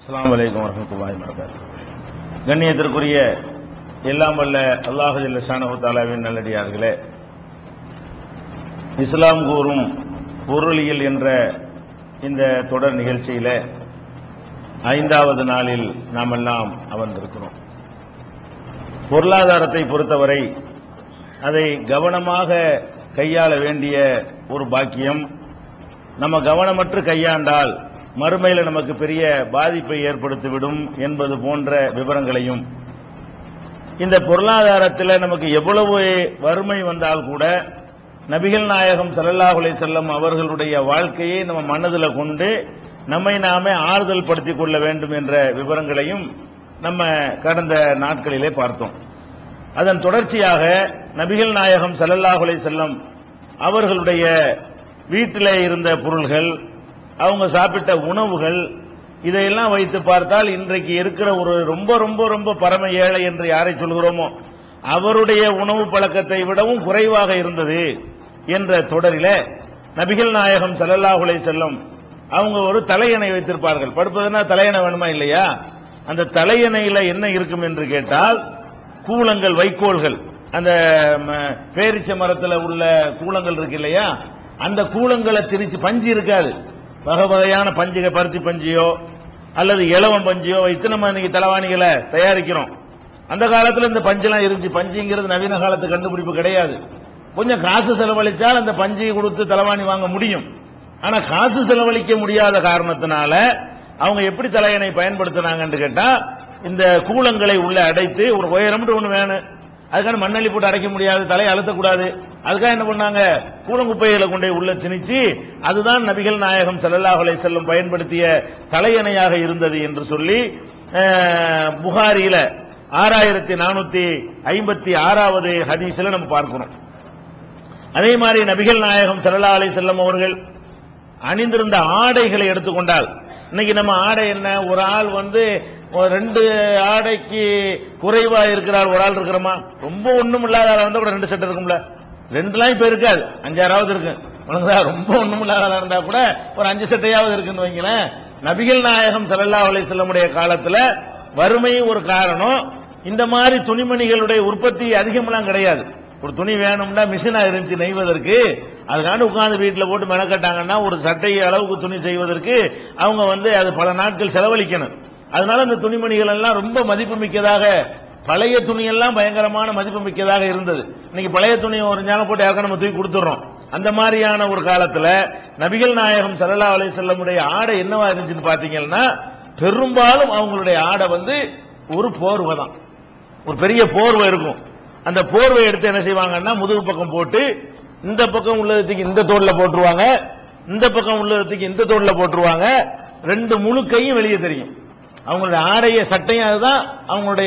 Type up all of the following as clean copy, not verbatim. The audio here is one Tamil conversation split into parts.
அஸ்ஸலாமு அலைக்கும் வரஹ்மத்துல்லாஹி வபரகாத்துஹு. கண்ணியத்திற்குரிய எல்லாம் வல்ல அல்லாஹ் ஜல்ல ஷானஹு தஆலாவின் நல்லடியார்களே, இஸ்லாம் கூறும் பொருளியல் என்ற இந்த தொடர் நிகழ்ச்சியில 5வது நாளில் நாம் எல்லாம் அமர்ந்திருக்கிறோம். பொருளாதாரத்தை பொறுத்தவரை அதை கவனமாக கையாள வேண்டிய ஒரு பாக்கியம். நம்ம கவனமற்று கையாண்டால் மறுமையில் நமக்கு பெரிய பாதிப்பை ஏற்படுத்திவிடும் என்பது போன்ற விவரங்களையும், இந்த பொருளாதாரத்தில் நமக்கு எவ்வளவு வறுமை வந்தால் கூட நபிகள் நாயகம் ஸல்லல்லாஹு அலைஹி வஸல்லம் அவர்களுடைய வாழ்க்கையை நம்ம மனதில் கொண்டு நம்மை நாமே ஆறுதல் படுத்திக் கொள்ள வேண்டும் என்ற விவரங்களையும் நம்ம கடந்த நாட்களிலே பார்த்தோம். அதன் தொடர்ச்சியாக நபிகள் நாயகம் ஸல்லல்லாஹு அலைஹி வஸல்லம் அவர்களுடைய வீட்டிலே இருந்த பொருள்கள், அவங்க சாப்பிட்ட உணவுகள், இதையெல்லாம் வைத்து பார்த்தால் இன்றைக்கு இருக்கிற ஒரு ரொம்ப ரொம்ப ரொம்ப பரம ஏழை என்று யாரை சொல்கிறோமோ அவருடைய உணவு பழக்கத்தை விடவும் குறைவாக இருந்தது என்ற தொடரில நபிகள் நாயகம் ஸல்லல்லாஹு அலைஹி வஸல்லம் அவங்க ஒரு தலையணை வைத்திருப்பார்கள். படுப்பதுன்னா தலையணை வேணுமா இல்லையா? அந்த தலையணையில என்ன இருக்கும் என்று கேட்டால் கூலங்கள், வைக்கோல்கள், அந்த பேரிச்ச மரத்தில் உள்ள கூலங்கள் இருக்கு இல்லையா, அந்த கூலங்களை திரிச்சு, பஞ்சு இருக்காது, வகை வகையான பஞ்சுகள், பருத்தி பஞ்சியோ அல்லது இலவம் பஞ்சியோ வைத்து நம்ம இன்னைக்கு தலைவாணிகளை தயாரிக்கிறோம். அந்த காலத்தில் இந்த பஞ்செல்லாம் இருந்துச்சு. பஞ்சுங்கிறது நவீன காலத்து கண்டுபிடிப்பு கிடையாது. கொஞ்சம் காசு செலவழிச்சால் அந்த பஞ்சை கொடுத்து தலைவாணி வாங்க முடியும். ஆனா காசு செலவழிக்க முடியாத காரணத்தினால அவங்க எப்படி தலையணை பயன்படுத்தினாங்கன்னு கேட்டா, இந்த கூலங்களை உள்ள அடைத்து, ஒரு உயரம்னு ஒண்ணு வேணும், அதுக்கான மண்ணள்ளி போட்டு அடைக்க முடியாது, தலையை அழுத்தக்கூடாது, அதுக்காக என்ன பண்ணாங்க, கூலங்குப்பைகளை கொண்டே உள்ள திணிச்சு, அதுதான் நபிகள் நாயகம் ஸல்லல்லாஹு அலைஹி வஸல்லம் பயன்படுத்திய தலையணையாக இருந்தது என்று சொல்லி புகாரியில 6456வது ஹதீஸ்ல நம்ம பார்க்கிறோம். அதே மாதிரி நபிகள் நாயகம் ஸல்லல்லாஹு அலைஹி வஸல்லம் அவர்கள் அணிந்திருந்த ஆடைகளை எடுத்துக்கொண்டால், இன்னைக்கு நம்ம ஆடை என்ன, ஒரு ஆள் ரெண்டு ஆடைக்கு குறைவா இருக்கிறார், ஒரு ஆள் இருக்கிறோமா, ரொம்ப ஒண்ணும் இல்லாத ஆள் இருந்தா கூட 2 செட் இருக்கும்ல, 2லாம் இப்ப இருக்காது, 5-6வது இருக்கு. ரொம்ப ஒண்ணும் இல்லாத ஆள் இருந்தா கூட ஒரு 5 செட்டையாவது இருக்குன்னு வைங்களேன். நபிகள் நாயகம் ஸல்லல்லாஹு அலைஹி வஸல்லமுடைய காலத்துல வறுமை ஒரு காரணம். இந்த மாதிரி துணிமணிகளுடைய உற்பத்தி அதிகமெல்லாம் கிடையாது. ஒரு துணி வேணும்னா மிஷினா இருந்துச்சு நெய்வதற்கு, அதுக்காண்டு உட்கார்ந்து வீட்டில் போட்டு மெனக்கட்டாங்கன்னா ஒரு சட்டை அளவுக்கு துணி செய்வதற்கு அவங்க அது பல நாட்கள் செலவழிக்கணும். அதனால இந்த துணிமணிகள் எல்லாம் ரொம்ப மதிப்பு மிக்கதாக, பழைய துணியெல்லாம் பயங்கரமான மதிப்பு மிக்கதாக இருந்தது. இன்னைக்கு பழைய துணியை ஒரு ஞானம் போட்டு யாருக்கா நம்ம தூக்கி கொடுத்துறோம். அந்த மாதிரியான ஒரு காலத்துல நபிகள் நாயகம் ஸல்லல்லாஹு அலைஹி வஸல்லமுடைய ஆடை என்னவா இருந்துச்சுன்னு பாத்தீங்கன்னா, பெரும்பாலும் அவங்களுடைய ஆடை ஒரு போர்வை தான், ஒரு பெரிய போர்வை இருக்கும். அந்த போர்வை எடுத்து என்ன செய்வாங்கன்னா, முதுகு பக்கம் போட்டு இந்த பக்கம் உள்ளதுக்கு இந்த தோல்ல போட்டுருவாங்க, இந்த பக்கம் உள்ளதுக்கு இந்த தோல்ல போட்டுருவாங்க. 2 முழு கையும் வெளியே தெரியும். அவங்களுடைய ஆடைய சட்டையும் அதுதான், அவங்களுடைய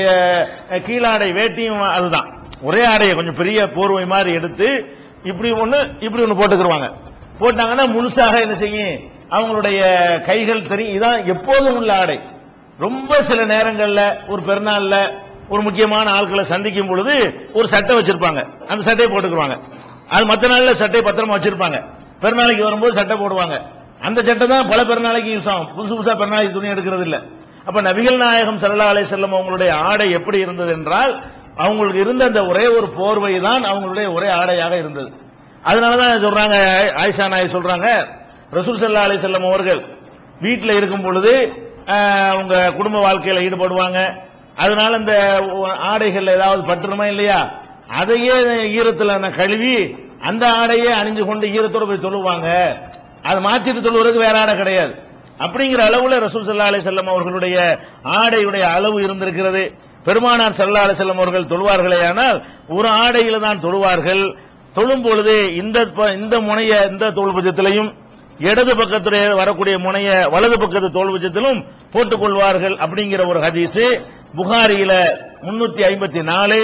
கீழாடை வேட்டியும் அதுதான். ஒரே ஆடையை கொஞ்சம் பெரிய போர்வை மாதிரி எடுத்து இப்படி ஒண்ணு போட்டுக்கிடுவாங்க. போட்டாங்கன்னா முழுசாக என்ன செய்யும், அவங்களுடைய கைகள் தெரியும். இதான் எப்போதும் உள்ள ஆடை. ரொம்ப சில நேரங்கள்ல ஒரு பெருநாள்ல ஒரு முக்கியமான ஆட்களை சந்திக்கும் பொழுது ஒரு சட்டை வச்சிருப்பாங்க, அந்த சட்டையை போட்டுக்குவாங்க. அது மற்ற நாள்ல சட்டை பத்திரமா வச்சிருப்பாங்க, பெருநாளைக்கு வரும்போது சட்டை போடுவாங்க. அந்த சட்டை தான் பல பெருநாளைக்கு யூஸ் ஆகும், புதுசு புதுசா பெருநாளைக்கு துணி எடுக்கிறது இல்ல. அப்ப நபிகள் நாயகம் ஸல்லல்லாஹு அலைஹி வஸல்லம் அவங்களுடைய ஆடை எப்படி இருந்தது என்றால், அவங்களுக்கு இருந்த அந்த ஒரே ஒரு போர்வை தான் அவங்களுடைய ஒரே ஆடையாக இருந்தது. அதனாலதான் சொல்றாங்க, ஆயிஷா நாய் சொல்றாங்க, ரசூல் ஸல்லல்லாஹு அலைஹி வஸல்லம் அவர்கள் வீட்டில் இருக்கும் பொழுது அவங்க குடும்ப வாழ்க்கையில ஈடுபடுவாங்க. அதனால இந்த ஆடைகள் ஏதாவது பட்டுருமா இல்லையா, அதையே ஈரத்துல கழுவி அந்த ஆடையே அணிஞ்சு கொண்டு ஈரத்தோட போய் தொழுவாங்க. அதை மாத்திட்டு தொழுவதற்கு வேற ஆடை கிடையாது. அப்படிங்கிற அளவுல ரசூல் ஸல்லல்லாஹு அலைஹி வஸல்லம் அவர்களுடைய ஆடையுடைய அளவு இருந்திருக்கிறது. பெருமானார் ஸல்லல்லாஹு அலைஹி வஸல்லம் அவர்கள் தொழுவார்களே ஆனால் ஒரு ஆடையில தான் தொழுவார்கள். தொழும் பொழுது இந்த முனைய இந்த தோள்பட்சத்திலையும், இடது பக்கத்திலே வரக்கூடிய முனைய வலது பக்கத்து தோள்பட்சத்திலும் போட்டுக் கொள்வார்கள். அப்படிங்கிற ஒரு ஹதீஸ் புகாரியில 354,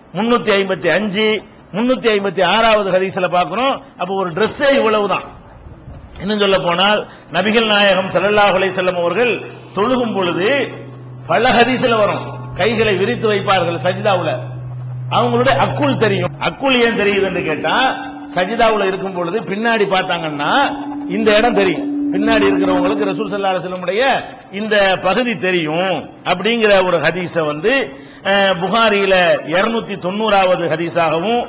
355, 356வது ஹதீஸ்ல பார்க்கிறோம். அப்ப ஒரு டிரெஸ்ஸே இவ்வளவுதான். இன்னும் சொல்ல போனால் நபிகள் நாயகம் ஸல்லல்லாஹு அலைஹி வஸல்லம் அவர்கள் தொழுகும் பொழுது பல ஹதீஸ்ல வரும், கைகளை விரித்து வைப்பார்கள் சஜிதாவுல. அவங்களுடைய அக்குள் தெரியும். அக்குள் ஏன் தெரியுதுன்னு கேட்டா, சஜிதாவுல இருக்கும் பொழுது பின்னாடி பார்த்தாங்கன்னா இந்த இடம் தெரியும். பின்னாடி இருக்கிறவங்களுக்கு ரசூல் ஸல்லல்லாஹு அலைஹி வஸல்லமுடைய இந்த பகுதி தெரியும் அப்படிங்கிற ஒரு ஹதீஸ வந்து புகாரியில 290வது ஹதீஸாகவும்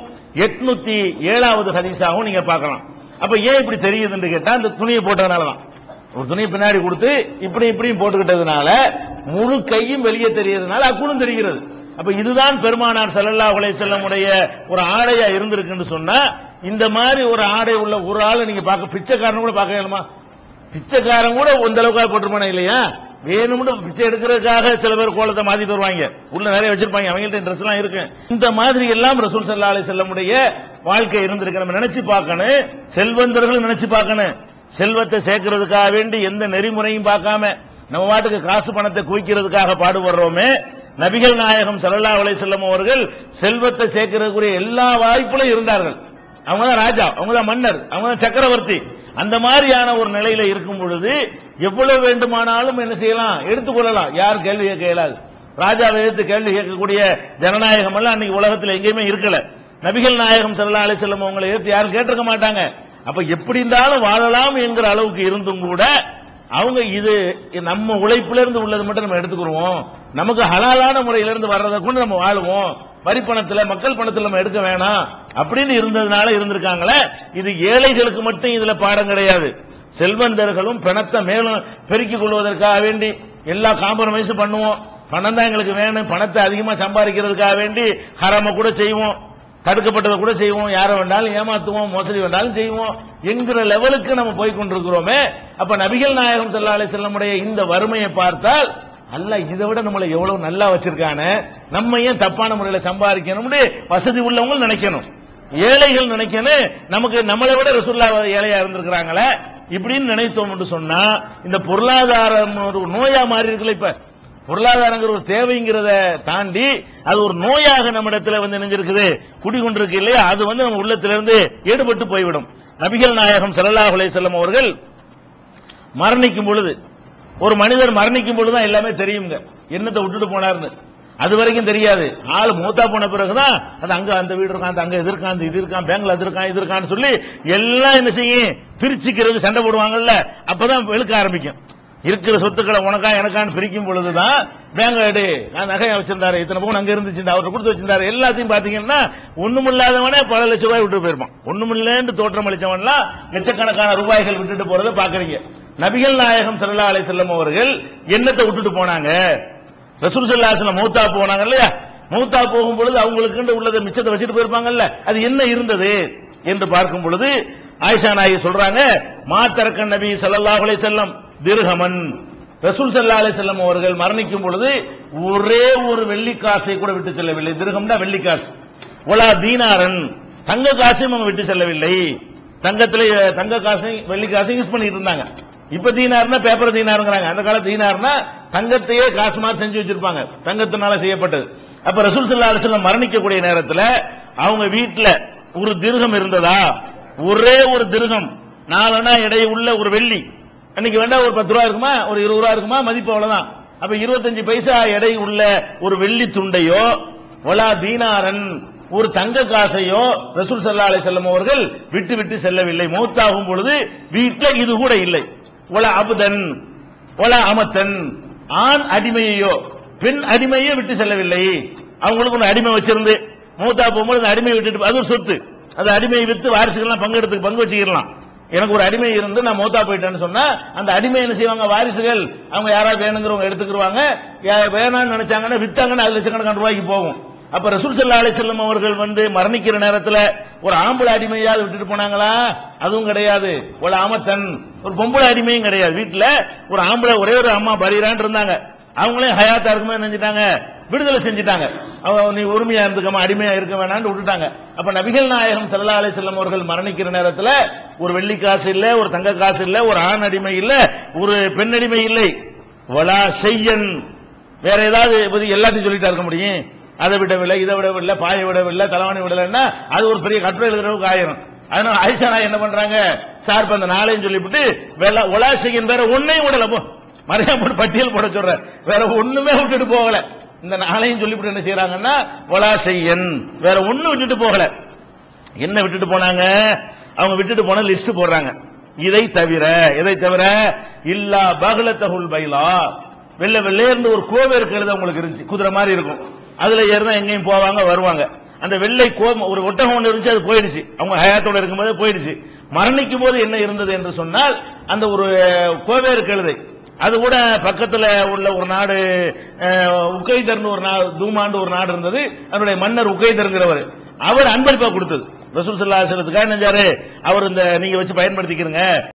807வது ஹதீஸாகவும் நீங்க பார்க்கலாம். அப்ப ஏன் இப்படி தெரியுதுன்னு கேட்டா அந்த துணியை போட்டதுனாலதான். ஒரு துணியை பின்னாடி கொடுத்து இப்படியும் போட்டுக்கிட்டதுனால முழு கையும் வெளியே தெரியறதுனால அக்குணும் தெரிகிறது. அப்ப இதுதான் பெருமானார் ஸல்லல்லாஹு அலைஹி வஸல்லமுடைய ஒரு ஆடையா இருந்திருக்குன்னு சொன்னா, இந்த மாதிரி ஒரு ஆடை உள்ள ஒரு ஆளை நீங்க பார்க்க, பிச்சைக்காரன் கூட பார்க்க வேணுமா? பிச்சைக்காரன் கூட இந்த அளவுக்காக போட்டுருப்பானே இல்லையா? வேணும்னு பிச்சை எடுக்கிறதுக்காக சில பேர் கோலத்தை மாத்திட்டு வருவாங்க, உள்ள நிறைய வச்சிருப்பாங்க, அவங்கள்ட்ட ட்ரெஸ் எல்லாம் இருக்கு. இந்த மாதிரி எல்லாம் ரசூல் ஸல்லல்லாஹு அலைஹி வஸல்லமுடைய வாழ்க்கை இருந்திருக்கு. நம்ம நினைச்சு பார்க்கணும், செல்வந்தர்கள் நினைச்சு பார்க்கணும். செல்வத்தை சேர்க்கிறதுக்காக வேண்டி எந்த நெறிமுறையும் பார்க்காம நம்ம வாட்டுக்கு காசு பணத்தை குவிக்கிறதுக்காக பாடுபடுறோமே, நபிகள் நாயகம் ஸல்லல்லாஹு அலைஹி வஸல்லம் அவர்கள் செல்வத்தை சேர்க்கிறதுக்குரிய எல்லா வாய்ப்புகளும் இருந்தார்கள். அவங்க தான் ராஜா, அவங்க தான் மன்னர், அவங்க தான் சக்கரவர்த்தி. அந்த மாதிரியான ஒரு நிலையில இருக்கும் பொழுது எவ்வளவு வேண்டுமானாலும் என்ன செய்யலாம், எடுத்துக்கொள்ளலாம். யார் கேள்வி கேட்க இயலாது. ராஜாவை எதிர்த்து கேள்வி கேட்கக்கூடிய ஜனநாயகம் எல்லாம் அன்னைக்கு உலகத்தில் எங்கேயுமே இருக்கல. நபிகள் நாயகம் ஸல்லல்லாஹு அலைஹி வஸல்லம் அவங்களை எதிர்த்து யாரும் கேட்டிருக்க மாட்டாங்க. அப்ப எப்படி இருந்தாலும் வாழலாம் என்கிற அளவுக்கு இருந்தும் கூட அவங்க இது நம்ம உழைப்புல இருந்து உள்ளது மட்டும் நம்ம எடுத்துக்கிறோம், நமக்கு ஹலாலான முறையிலிருந்து வர்றதை கொண்டு நம்ம வாழுவோம், வரி பணத்துல மக்கள் பணத்துல நம்ம எடுக்க வேணாம் அப்படின்னு இருந்ததுனால இருந்திருக்காங்களே. இது ஏழைகளுக்கு மட்டும் இதுல பாடம் கிடையாது. செல்வந்தர்களும் பணத்தை மேலும் பெருக்கிக் கொள்வதற்காக வேண்டி எல்லா காம்ப்ரமைஸும் பண்ணுவோம். பணம் தான் எங்களுக்கு வேணும், பணத்தை அதிகமா சம்பாதிக்கிறதுக்காக வேண்டி ஹராம கூட செய்வோம், தடுக்கப்பட்டதை கூட செய்வோம், யாரை வேண்டாலும் ஏமாத்துவோம், மோசடி வேண்டாலும் செய்வோம் என்கிற லெவலுக்கு நம்ம போய் கொண்டிருக்கிறோமே. அப்ப நபிகள் நாயகம் ஸல்லல்லாஹு அலைஹி வஸல்லமுடைய இந்த வறுமையை பார்த்தால் அல்லாஹ் இதை விட நம்மளை எவ்வளவு நல்லா வச்சிருக்கானே, நம்ம ஏன் தப்பான முறையில சம்பாதிக்கணும்னு வசதி உள்ளவங்க நினைக்கணும், ஏழைகள் நினைக்கணும். நமக்கு நம்மளை விட ரசூலுல்லாஹ் ஏழையா இருந்திருக்கிறாங்களே இப்படின்னு நினைத்தோம் என்று சொன்னா, இந்த பொருளாதாரம் ஒரு நோயா மாறி இருக்குல்ல. இப்ப பொருளாதாரங்கிற ஒரு தேவைங்கிறத தாண்டி அது ஒரு நோயாக நம்ம இடத்துல வந்து நினைஞ்சிருக்குது, குடிகொண்டிருக்கு இல்லையா? அது வந்து நம்ம உள்ளத்திலிருந்து ஈடுபட்டு போய்விடும். நபிகள் நாயகம் ஸல்லல்லாஹு அலைஹி வஸல்லம் அவர்கள் மரணிக்கும் பொழுது, ஒரு மனிதர் மரணிக்கும் பொழுதுதான் எல்லாமே தெரியுங்க, என்னத்தை விட்டுட்டு போனார்னு. அது வரைக்கும் தெரியாது. ஆள் மூத்தா போன பிறகுதான் அது அங்க அந்த வீடு இருக்கான், அங்க இது இருக்கான், இது இருக்கான், பேங்க்ல அது இருக்கான், இது இருக்கான்னு சொல்லி எல்லாம் என்ன செய்யும், பிரிச்சுக்கிறது, சண்டை போடுவாங்கல்ல, அப்பதான் வெளுக்க ஆரம்பிக்கும். இருக்கிற சொத்துக்களை உனக்கா எனக்கான்னு பிரிக்கும் பொழுதுதான் பேங்க் எடு, நான் நகையை வச்சிருந்தாரு, இத்தனை பவுன் அங்க இருந்துச்சு, அவர்கிட்ட கொடுத்து வச்சிருந்தாரு, எல்லாத்தையும் பாத்தீங்கன்னா ஒண்ணுமில்லாதவனே பல லட்சம் ரூபாய் விட்டு போயிருப்பான். ஒண்ணுமில்லேன்னு தோற்றம் அளிச்சவன்லாம் லட்சக்கணக்கான ரூபாய்கள் விட்டுட்டு போறதை பாக்குறீங்க. நபிகள் நாயகம் ஸல்லல்லாஹு அலைஹி வஸல்லம் அவர்கள் என்னத்தை விட்டுட்டு போனாங்க? ரசூல் ஸல்லல்லாஹு அலைஹி வஸல்லம் மௌத்தா போனாங்க இல்லையா? மௌத்தா போகும் பொழுது அவங்களுக்கு உள்ளதை மிச்சத்தை வச்சுட்டு போயிருப்பாங்கல்ல, அது என்ன இருந்தது என்று பார்க்கும் பொழுது ஆயிஷா நாயகி சொல்றாங்க, மாத்தரக்க நபி ஸல்லல்லாஹு அலைஹி வஸல்லம் திர்ஹமன், ரசூல் ஸல்லல்லாஹு அலைஹி வஸல்லம் அவர்கள் மரணிக்கும் பொழுது ஒரே ஒரு வெள்ளி காசை கூட விட்டு செல்லவில்லை. திர்ஹம்னா வெள்ளி காசு. வலா தீனாரன், தங்க காசையும் அவங்க விட்டு செல்லவில்லை. தங்கத்திலே தங்க காசை வெள்ளி காசை யூஸ் பண்ணிட்டு இருந்தாங்க. இப்ப தீனார்னா பேப்பர் தீனாருங்கிறாங்க, அந்த காலத்து தீனார்னா தங்கத்தையே காசு மாதிரி செஞ்சு வச்சிருப்பாங்க, தங்கத்தினால செய்யப்பட்டது. அப்ப ரசூல் ஸல்லல்லாஹு அலைஹி வஸல்லம் மரணிக்கக்கூடிய நேரத்தில் அவங்க வீட்டுல ஒரு திர்ஹம் இருந்ததா? ஒரே ஒரு திர்ஹம் 4 அணா எடை உள்ள ஒரு வெள்ளி. அன்னைக்கு வேண்டா ஒரு 10 ரூபா இருக்குமா, ஒரு 20 ரூபா இருக்குமா, மதிப்பு அவ்வளவுதான். அப்ப 25 பைசா எடை உள்ள ஒரு வெள்ளி துண்டையோ, வலா தீனாரன், ஒரு தங்க காசையோ ரசூல் ஸல்லல்லாஹு அலைஹி வஸல்லம் அவர்கள் விட்டு விட்டு செல்லவில்லை. மௌத்தாகும் பொழுது வீட்டுல இது கூட இல்லை. வலா அப்தன் வலா அமத்தன், ஆண் அடிமையோ பெண் அடிமையோ விட்டு செல்லவில்லை. அவங்களுக்கு ஒரு அடிமை வச்சிருந்து மௌத்தா போகும்போது அந்த அடிமையை விட்டுட்டு, அது ஒரு சொத்து, அந்த அடிமையை வித்து வாரிசுகள்லாம் பங்கு வச்சுக்கலாம். எனக்கு ஒரு அடிமை இருந்து நான் மௌத்தா போயிட்டேன்னு சொன்னா அந்த அடிமை என்ன செய்வாங்க, வாரிசுகள் அவங்க யாராவது வேணுங்கிறவங்க எடுத்துக்கிடுவாங்க, வேணான்னு நினைச்சாங்கன்னா வித்தாங்கன்னா அது லட்சக்கணக்கான ரூபாய்க்கு போகும். அப்ப ரசூல் ஸல்லல்லாஹு அலைஹி வஸல்லம் அவர்கள் வந்து மரணிக்கிற நேரத்தில் ஒரு ஆம்பளை அடிமையாவது விட்டுட்டு போனாங்களா? அதுவும் கிடையாது. ஒரு ஆமத்தன், ஒரு பொம்பளை அடிமையும் கிடையாது. வீட்டுல ஒரு ஆம்பளை ஒரே ஒரு அம்மா பரீரான் இருந்தாங்க, அவங்களே ஹயாத்தா இருக்குமே நினைச்சிட்டாங்க, விடுதலை செஞ்சுட்டாங்க. நீ உரிமையா இருந்துக்கமா, அடிமையா இருக்க வேணான்னு விட்டுட்டாங்க. அப்ப நபிகள் நாயகம் ஸல்லல்லாஹு அலைஹி வஸல்லம் அவர்கள் மரணிக்கிற நேரத்தில் ஒரு வெள்ளி காசு இல்ல, ஒரு தங்க காசு இல்ல, ஒரு ஆண் அடிமை இல்ல, ஒரு பெண் அடிமை இல்லை. வலா ஷையன், வேற ஏதாவது எல்லாத்தையும் சொல்லிட்டா இருக்க முடியும்? அதை விடவில்லை, இதை விடவில்லை, பாயை விடவில்லை, தலைவாணி விடலைன்னா அது ஒரு பெரிய கட்டுரை எழுதுறவுக்கு ஆயிரும். அதனால ஆயிஷா நாயகி என்ன பண்றாங்க, சார்பு அந்த நாளையும் சொல்லிவிட்டு வலா ஷையன் வேற ஒன்னையும் விடல, போ மரியாதை பட்டியல் போட சொல்ற, வேற ஒண்ணுமே விட்டுட்டு போகல. இந்த நாளையும் சொல்லிவிட்டு என்ன செய்யறாங்கன்னா வலா ஷையன், வேற ஒண்ணு விட்டுட்டு போகல. என்ன விட்டுட்டு போனாங்க? அவங்க விட்டுட்டு போன லிஸ்ட் போடுறாங்க. இதை தவிர இல்லா பகலத்தகுல் பைலா, வெள்ளை வெள்ளையர்ந்து ஒரு கோவேறு கழுதை உங்களுக்கு இருந்துச்சு, குதிரை மாதிரி இருக்கும், அதுல ஏறினா எங்கேயும் போவாங்க வருவாங்க. அந்த வெள்ளை ஒரு ஒட்டகம் ஒன்று இருந்துச்சு, அது போயிடுச்சு, அவங்க ஹயாத்தோட இருக்கும்போது போயிடுச்சு. மரணிக்கும் போது என்ன இருந்தது என்று சொன்னால் அந்த ஒரு கோவேறு கழுதை. அது கூட பக்கத்துல உள்ள ஒரு நாடு உகைதர்னு ஒரு நாடு, தூமாண்டு ஒரு நாடு இருந்தது, அதனுடைய மன்னர் உகைதர்ங்கிறவர், அவர் அன்பளிப்பா கொடுத்தது ரசூல் ஸல்லல்லாஹு அலைஹி வஸல்லத்துக்காக. நினைச்சாரு அவர் இந்த நீங்க வச்சு பயன்படுத்திக்கிறங்க,